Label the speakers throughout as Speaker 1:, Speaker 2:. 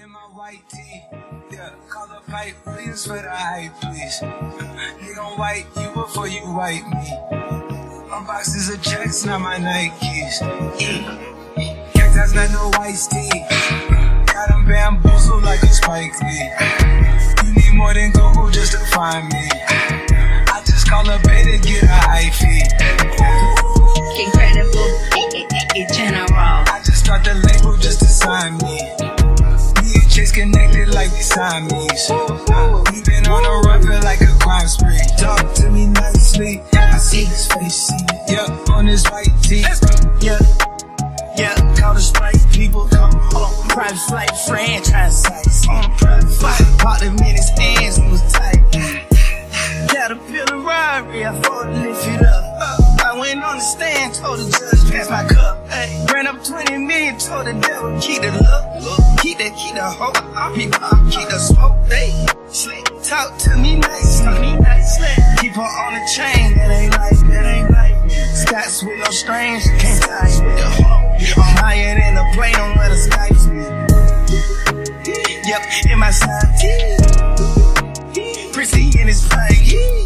Speaker 1: in my white tee. Yeah, call up Pipe Williams for the hype, please. They gon' white you before you white me. My boxes of checks, not my Nikes. Cactus, not no white tee. Got them bamboozled like a Spike Lee. You need more than Google just to find me. I just call up A to get a hyphy.
Speaker 2: Incredible, general.
Speaker 1: I just start the label just to sign me. Me and Chase connected like we Siamese. We been on a run, feel like a crime spree. Talk to me nicely, I see his face, see it. Yeah, on his white tee. Yeah, call the Sprite people. Hold on, private flight franchise sites. On a private flight, bought them in his hands, it was tight. Caterpillar Rari, I thought to lift it up. I went on the stand, told the judge, pass my cup. Hey, ran up 20 million, told the devil, keep the look. Keep the hope, I'll be pop, keep the smoke. Hey, slick, talk to me nice, slick. Keep her on the chain, that ain't right. Scots with no strings, can't tie with the hook. I'm higher than a plane on where the skies be. Yep, in my side tee. Prissy in his flag,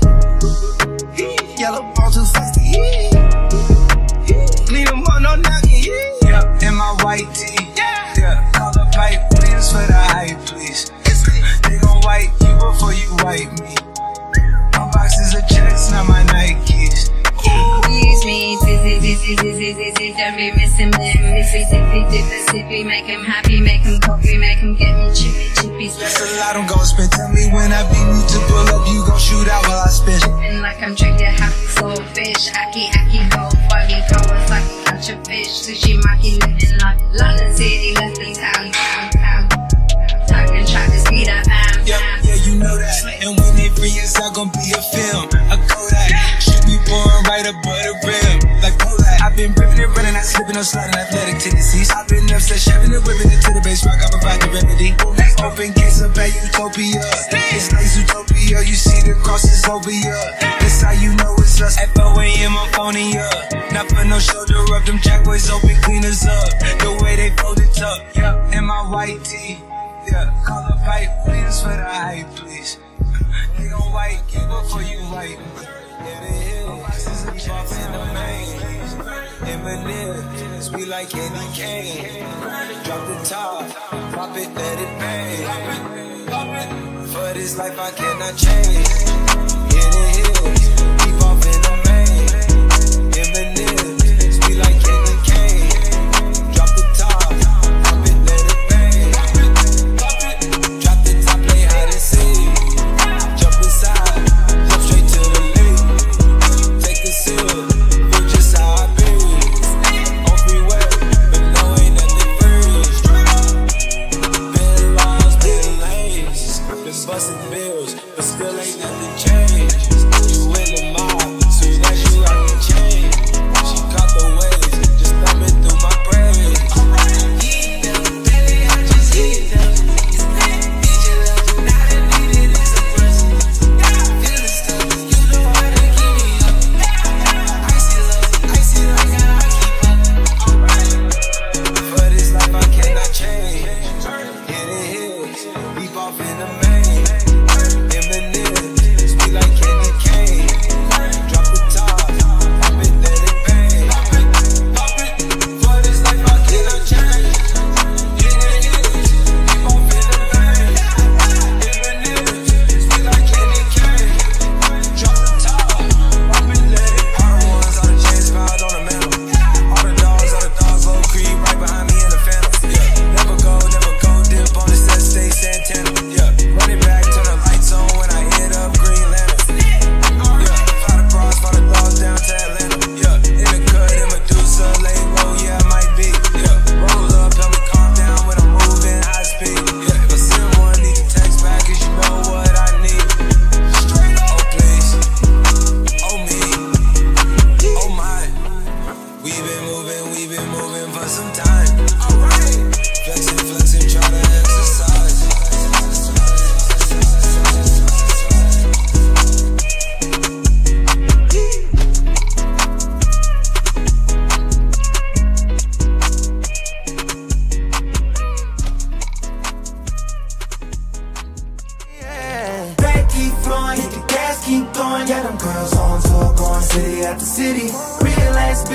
Speaker 1: yellow ball too fast, leave him on no knocking, yeah. In my white tee, yeah. Call the Pipe Williams for the hype, please. They gon' white you before you white me. My boxes of checks, not my Nikes.
Speaker 2: Use me, dizzy, don't be missing them. Sippy, make him happy, make him coffee, make him get me chippy.
Speaker 1: That's a lot I'm gon' spend. Tell me when I beat you to pull up, you gon' shoot out while I spit.
Speaker 2: And like I'm drinking happy soul fish. Aki, go buggy, powers like a bunch of fish. Sushi, maki, living like London City, left the town. Talking, try to speed up,
Speaker 1: yeah, you know that. And when they free, it's all gon' be a film. A Kodak, should be born right above the rim. Like Kodak, I've been ripping and running, not slipping or sliding, athletic tendencies. I've been upset, shoving and whipping it to the base rock, I provide the remedy. Open case of bad utopia. It's like Zootopia, you see the crosses over ya. That's how you know it's us. At 4 AM, I'm phoning ya. Not for no shoulder up, them jackboys open cleaners up. The way they fold it up, yeah. In my white tee. Yeah, call the Pipe Williams for the hype, please. They gon' white you before you white me. Yeah, they hit boxes of chops in the main. In Manila, sweet like candy cane. Drop the top, pop it, let it bang. For this life I cannot change. In the hills, keep off in the main. In Manila, sweet like candy cane. Drop the top, pop it, let it bang. Drop the top, play hide and seek. Jump inside, jump straight to the lead. Take a sip, feel just how I be. On freeway, but no ain't nothing free. Been lost, been lanes. Been busting bills, but still ain't nothing changed. You in the mob, so you
Speaker 3: them girls on tour, going city after city. Real ass bitch.